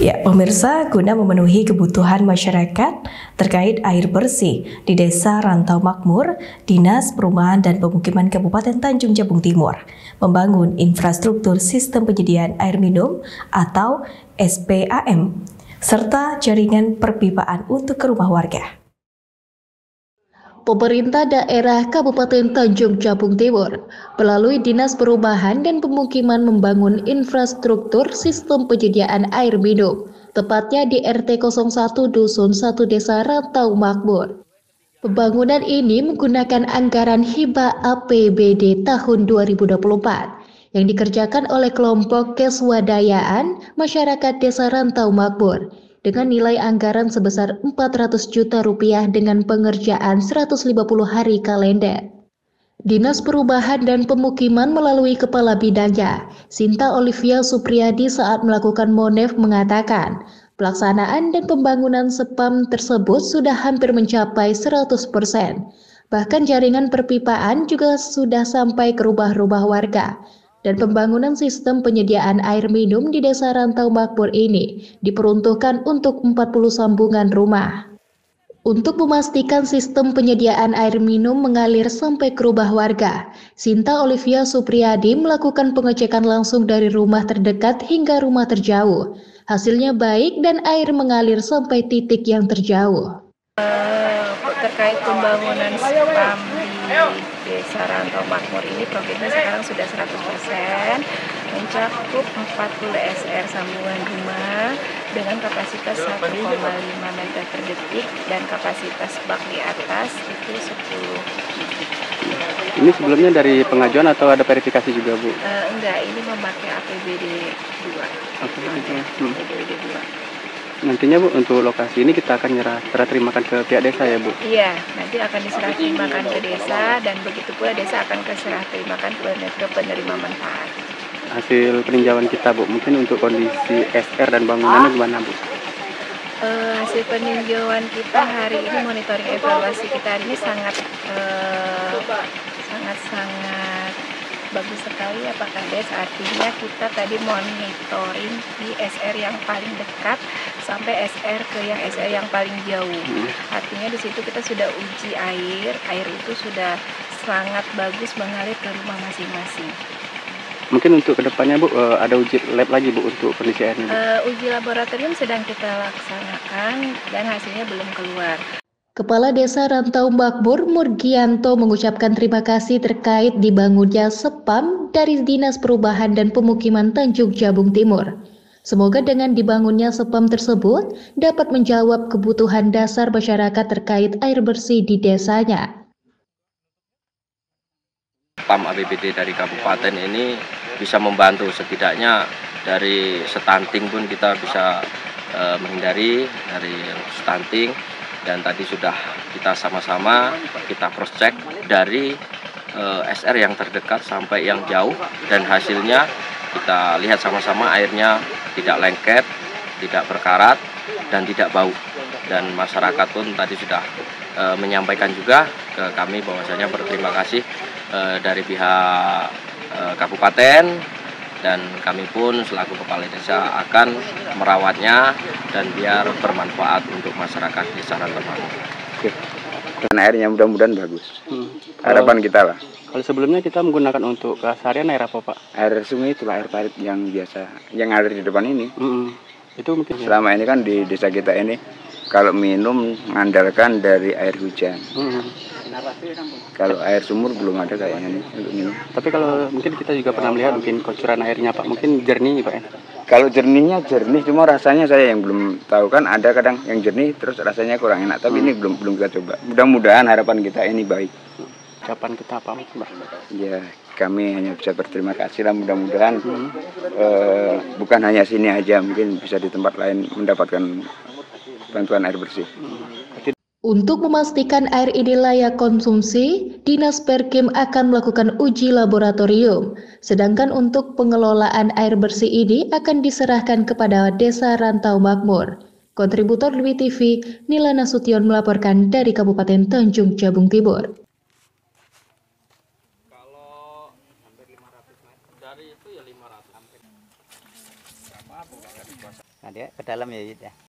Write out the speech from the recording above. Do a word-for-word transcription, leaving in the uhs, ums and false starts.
Ya, pemirsa, guna memenuhi kebutuhan masyarakat terkait air bersih di Desa Rantau Makmur, Dinas Perumahan dan Pemukiman Kabupaten Tanjung Jabung Timur membangun infrastruktur sistem penyediaan air minum atau S P A M serta jaringan perpipaan untuk ke rumah warga. Pemerintah daerah Kabupaten Tanjung Jabung Timur melalui Dinas Perumahan dan Pemukiman membangun infrastruktur sistem penyediaan air minum, tepatnya di R T nol satu Dusun satu Desa Rantau Makmur. Pembangunan ini menggunakan anggaran hibah A P B D tahun dua ribu dua puluh empat yang dikerjakan oleh kelompok keswadayaan masyarakat Desa Rantau Makmur dengan nilai anggaran sebesar empat ratus juta rupiah dengan pengerjaan seratus lima puluh hari kalender. Dinas Perubahan dan Pemukiman melalui Kepala Bidangnya, Sinta Olivia Supriyadi saat melakukan monef mengatakan, pelaksanaan dan pembangunan S P A M tersebut sudah hampir mencapai seratus persen. Bahkan jaringan perpipaan juga sudah sampai ke rumah-rumah warga. Dan pembangunan sistem penyediaan air minum di Desa Rantau Makmur ini diperuntukkan untuk empat puluh sambungan rumah. Untuk memastikan sistem penyediaan air minum mengalir sampai ke rumah warga, Sinta Olivia Supriyadi melakukan pengecekan langsung dari rumah terdekat hingga rumah terjauh. Hasilnya baik dan air mengalir sampai titik yang terjauh. Uh, terkait pembangunan S P A M di Desa Rantau Makmur ini, progresnya sekarang sudah seratus persen, mencakup empat puluh S R sambungan rumah dengan kapasitas satu koma lima meter per detik dan kapasitas bak di atas itu sepuluh. Ini sebelumnya dari pengajuan atau ada verifikasi juga, Bu? Uh, enggak, ini memakai A P B D dua. A P B D dua. Nantinya, Bu, untuk lokasi ini kita akan nyerah serah terimakan ke pihak desa ya, Bu? Iya, nanti akan diserah terimakan ke desa dan begitu pula desa akan keserah terimakan ke penerima manfaat. Hasil peninjauan kita, Bu, mungkin untuk kondisi S R dan bangunannya gimana, Bu? Uh, hasil peninjauan kita hari ini, monitoring evaluasi kita hari ini sangat uh, sangat sangat bagus sekali ya Pak Kades. Artinya kita tadi monitoring di S R yang paling dekat sampai S R ke yang S R yang paling jauh. Artinya di situ kita sudah uji air, air itu sudah sangat bagus mengalir ke rumah masing-masing. Mungkin untuk kedepannya, Bu, ada uji lab lagi, Bu, untuk kondisi airnya? Uh, uji laboratorium sedang kita laksanakan dan hasilnya belum keluar. Kepala Desa Rantau Makmur Murgianto mengucapkan terima kasih terkait dibangunnya S P A M dari Dinas Perubahan dan Pemukiman Tanjung Jabung Timur. Semoga dengan dibangunnya S P A M tersebut dapat menjawab kebutuhan dasar masyarakat terkait air bersih di desanya. S P A M A P B D dari kabupaten ini bisa membantu, setidaknya dari stunting pun kita bisa uh, menghindari dari stunting. Dan tadi sudah kita sama-sama kita cross check dari uh, S R yang terdekat sampai yang jauh, dan hasilnya kita lihat sama-sama airnya tidak lengket, tidak berkarat dan tidak bau. Dan masyarakat pun tadi sudah uh, menyampaikan juga ke kami bahwasanya berterima kasih uh, dari pihak uh, kabupaten. Dan kami pun selaku kepala desa akan merawatnya dan biar bermanfaat untuk masyarakat desa Rantau Makmur. Dan airnya mudah-mudahan bagus. Hmm. Harapan kita lah. Kalau sebelumnya kita menggunakan untuk keseharian air apa, Pak? Air sungai, itulah air parit yang biasa, yang ada di depan ini. Hmm. Itu mungkin selama ini kan di desa kita ini kalau minum mengandalkan dari air hujan. Hmm. Kalau air sumur belum ada kayaknya nih untuk minum. Tapi kalau mungkin kita juga pernah melihat mungkin kocuran airnya, Pak, mungkin jernih, Pak, ya? Kalau jernihnya jernih, cuma rasanya saya yang belum tahu, kan ada kadang yang jernih terus rasanya kurang enak. Tapi hmm. ini belum belum kita coba. Mudah-mudahan harapan kita ini baik. Ucapan kita apa, Pak? Ya, kami hanya bisa berterima kasih lah, mudah-mudahan hmm. eh, bukan hanya sini aja, mungkin bisa di tempat lain mendapatkan bantuan air bersih. Hmm. Untuk memastikan air ini layak konsumsi, Dinas Perkim akan melakukan uji laboratorium. Sedangkan untuk pengelolaan air bersih ini akan diserahkan kepada Desa Rantau Makmur. Kontributor Dwi T V, Nila Nasution melaporkan dari Kabupaten Tanjung Jabung Timur. Kalau hampir lima ratus meter dari itu ya lima ratus hampir. Nah, dia ke dalam ya, Yud, ya.